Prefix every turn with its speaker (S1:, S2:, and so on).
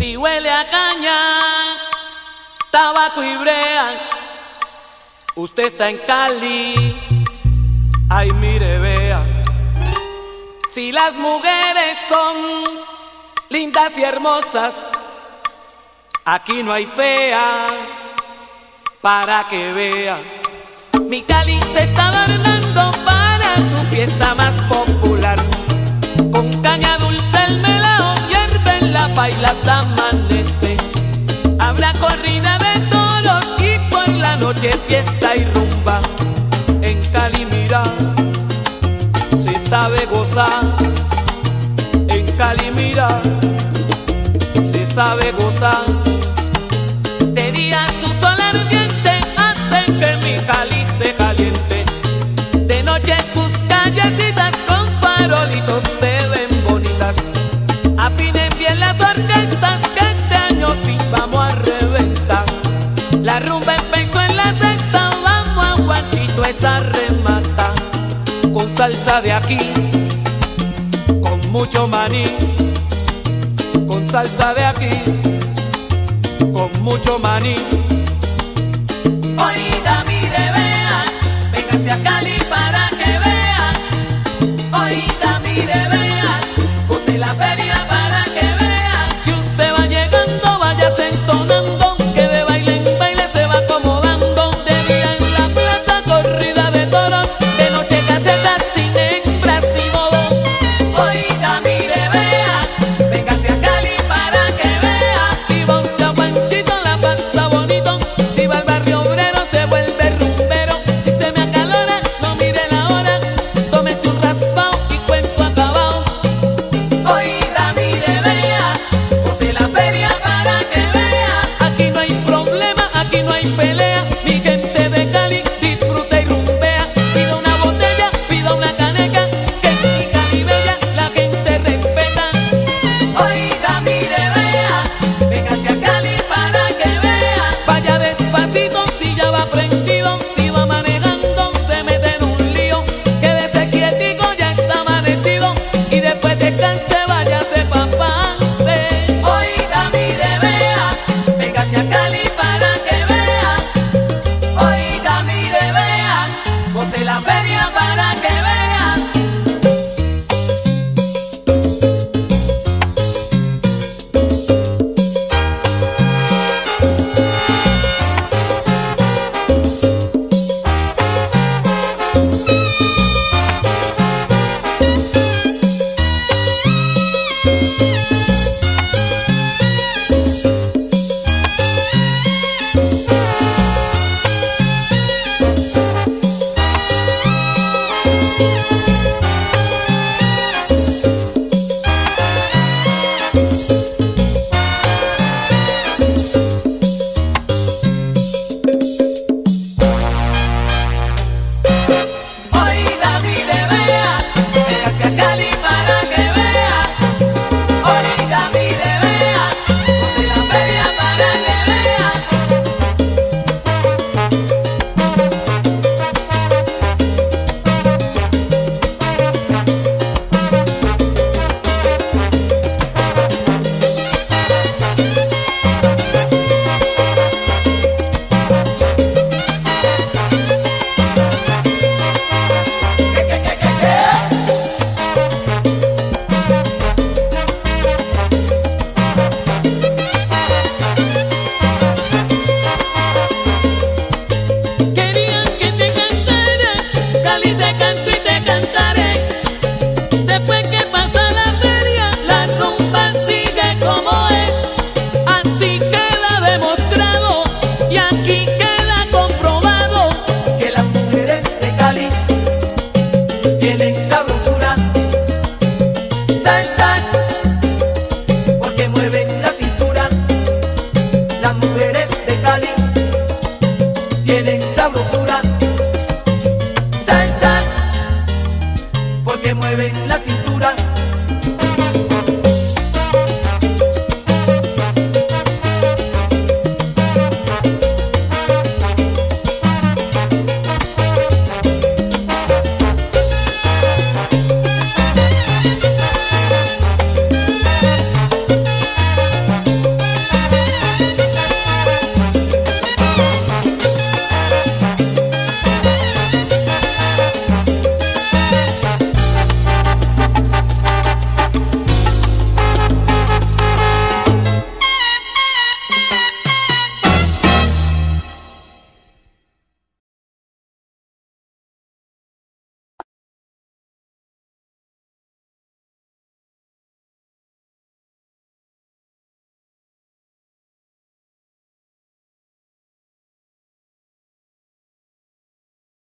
S1: Si huele a caña, tabaco y brea, usted está en Cali, ay mire vea. Si las mujeres son lindas y hermosas, aquí no hay fea, para que vea. Mi Cali se está adornando para su fiesta más popular. Con caña dulce el melao hierve en la paila hasta amanece. Habrá corrida de toros y por la noche fiesta y rumba. En Cali mira, se sabe gozar. En Cali mira, se sabe gozar. De día su sol ardiente hace que mi Cali se caliente. De noche sus callecitas con farolitos se ven bonitas. Afinen bien las orquestas que este año sí vamos a reventar. La rumba empezó en la sexta, vamos a guachito esa remata. Con salsa de aquí, con mucho maní. Con salsa de aquí, con mucho maní. Oiga, mire, vea, véngase a Cali para que vea. Oiga, mire, vea, goce la feria para que vea. Si usted va llegando, váyase entonando, que de baile en baile se va acomodando. De día en la plaza, corrida de toros, de noche casetas sin hembras ni modo. Oiga, mire, vea, véngase a Cali para que vea. Si va usted a Panchito, la pasa bonito. Si va al barrio obrero, se vuelve rumbero. Si se me acalora, no mire la hora, tómese un raspao y cuento acabado. Oiga, mire, vea, goce la feria para que vea. Aquí no hay problema, aquí no hay pelea. Mi gente de Cali disfruta y rumbea. Pida una botella, pida una caneca, que en mi Cali bella la gente respeta. Oiga, mire, vea, véngase a Cali para que vea. Vaya despacito si ya va prendido. Si va manejando se mete en un lío. Quédese quietico, ya está amanecido. Y después descanse, váyase pa' Pance. Oiga, mire, vea, véngase a Cali para que vea. Oiga, mire, vea, goce la feria para que vea. Oiga, mire, vea, véngase a Cali para que vea. Oiga, mire, vea, goce la feria para que vea. Querían que te cantara, Cali te canto y te cantaré. Después que pasa la feria, la rumba sigue como es. Así queda demostrado y aquí queda comprobado que las mujeres de Cali tienen sabrosura. Salsa, porque mueven la cintura. Las mujeres de Cali tienen sabrosura. Salsa, porque mueven la cintura.